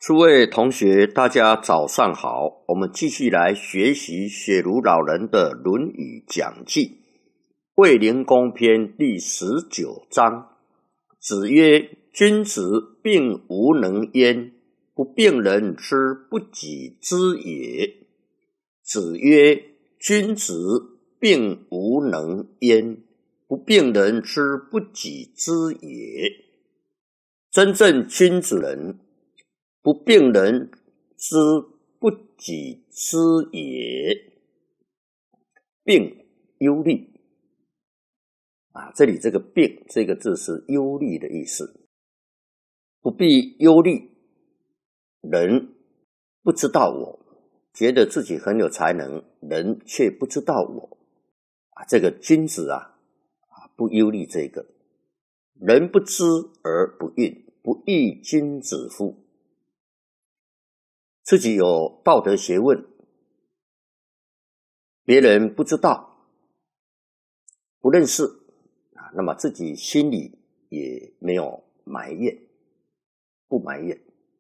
诸位同学，大家早上好。我们继续来学习雪茹老人的《论语讲记》卫灵公篇第19章。子曰：君子并无能焉，不病人之不己知也。子曰：君子并无能焉，不病人之不己知也。真正君子人，不病人之不己知也。病，忧虑这里这个病这个字是忧虑的意思。不必忧虑，人不知道我，觉得自己很有才能，人却不知道我这个君子不忧虑这个。人不知而不愠，不亦君子乎？自己有道德学问，别人不知道，不认识那么自己心里也没有埋怨，不埋怨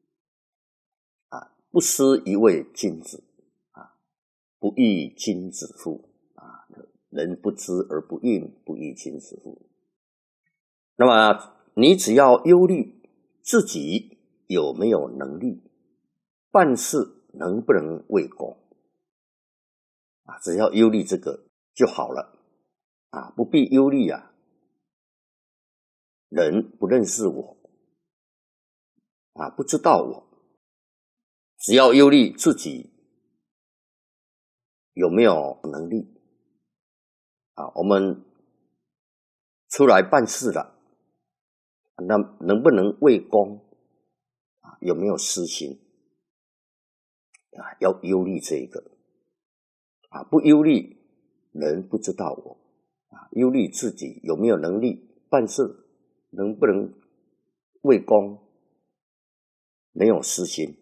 不失一位君子不亦君子乎人不知而不愠，不亦君子乎？那么你只要忧虑自己有没有能力，办事能不能为公只要忧虑这个就好了不必忧虑人不认识我不知道我，只要忧虑自己有没有能力我们出来办事了，那能不能为公有没有私心要忧虑这个不忧虑人不知道我忧虑自己有没有能力办事，能不能为公，没有私心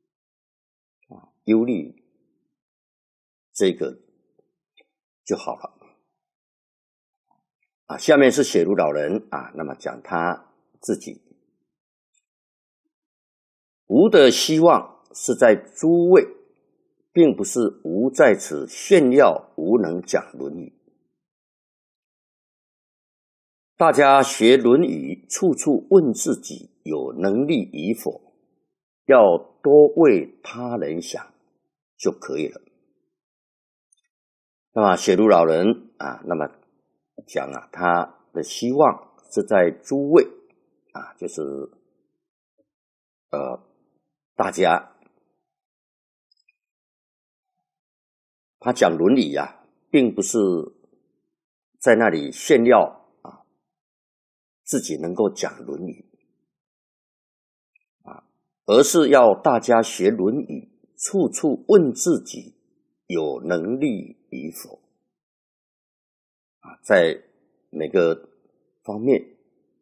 忧虑这个就好了下面是雪茹老人那么讲他自己吾的希望是在诸位，并不是吾在此炫耀吾能讲论语。大家学论语，处处问自己有能力与否，要多为他人想就可以了。那么雪茹老人那么讲他的希望是在诸位就是大家他讲伦理并不是在那里炫耀自己能够讲论语而是要大家学论语，处处问自己有能力与否在每个方面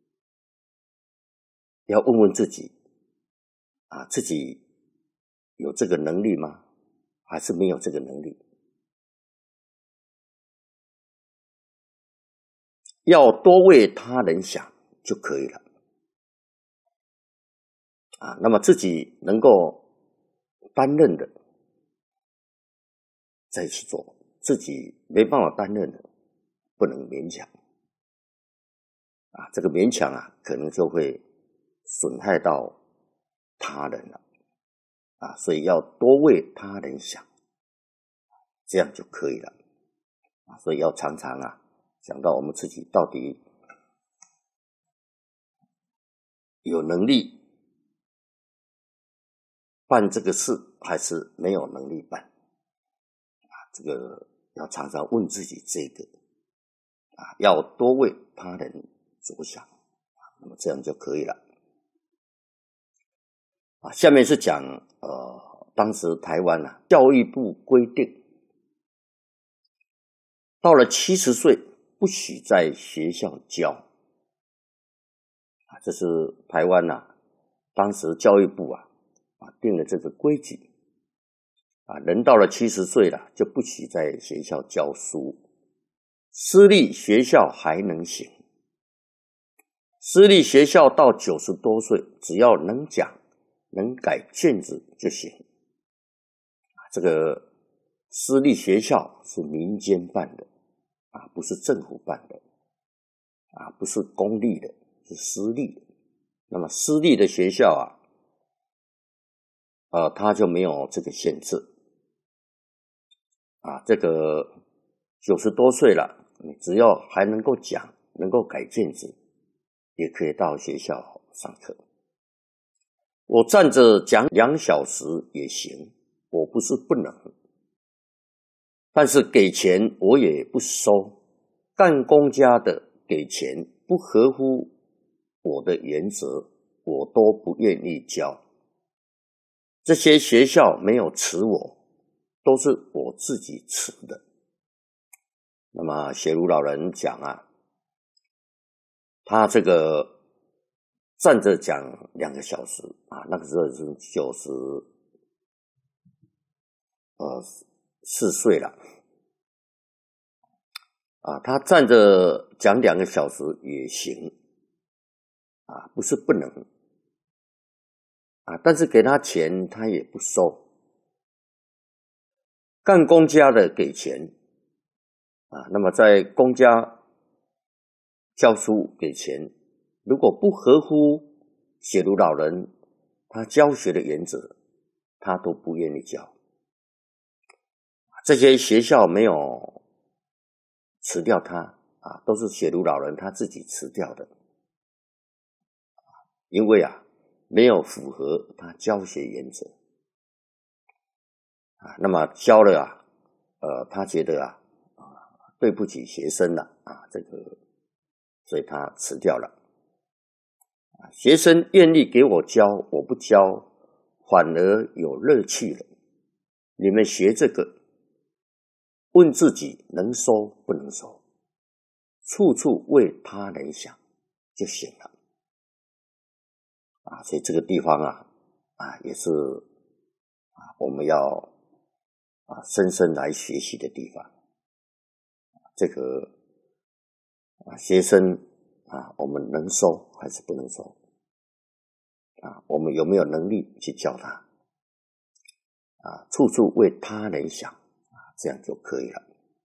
要问问自己自己有这个能力吗？还是没有这个能力？要多为他人想就可以了那么自己能够担任的再去做，自己没办法担任的不能勉强这个勉强可能就会损害到他人了所以要多为他人想，这样就可以了所以要常常想到我们自己到底有能力办这个事还是没有能力办这个要常常问自己这个要多为他人着想那么这样就可以了下面是讲当时台湾教育部规定到了70岁不许在学校教这是台湾当时教育部定了这个规矩人到了70岁了就不许在学校教书，私立学校还能行，私立学校到90多岁只要能讲能改卷子就行。这个私立学校是民间办的不是政府办的不是公立的，是私立的。那么私立的学校它就没有这个限制这个90多岁了，你只要还能够讲，能够改卷子，也可以到学校上课。我站着讲2小时也行，我不是不能，但是给钱我也不收，干公家的给钱不合乎我的原则，我都不愿意教。这些学校没有辞我，都是我自己辞的。那么学儒老人讲他这个站着讲2个小时那个时候是94岁了他站着讲2个小时也行不是不能但是给他钱他也不收。干公家的给钱那么在公家教书给钱，如果不合乎学儒老人他教学的原则，他都不愿意教。这些学校没有辞掉他都是学儒老人他自己辞掉的，因为没有符合他教学原则那么教了他觉得对不起学生了这个，所以他辞掉了。学生愿意给我教，我不教，反而有乐趣了。你们学这个，问自己能收不能收，处处为他人想就行了所以这个地方也是我们要深深来学习的地方。这个学生我们能收还是不能收我们有没有能力去教他处处为他人想这样就可以了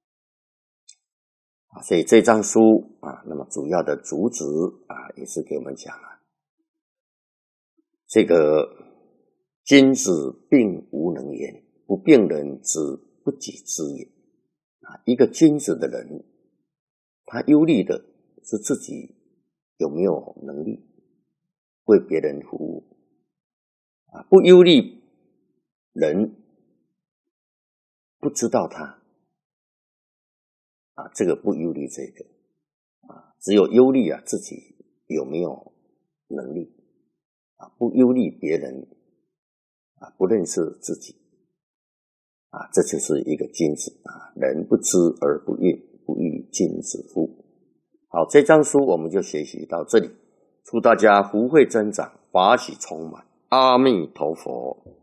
所以这张书那么主要的主旨也是给我们讲这个君子病无能言，不病人之不己知也一个君子的人，他忧虑的是自己有没有能力为别人服务不忧虑人不知道他这个不忧虑这个只有忧虑自己有没有能力不忧虑别人不认识自己这就是一个君子人不知而不愠，不亦君子乎。好，这张书我们就学习到这里，祝大家福慧增长，法喜充满，阿弥陀佛。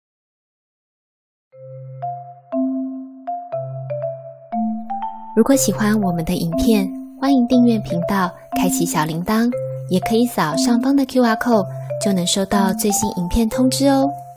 如果喜欢我们的影片，欢迎订阅频道，开启小铃铛，也可以扫上方的 QR code，就能收到最新影片通知哦。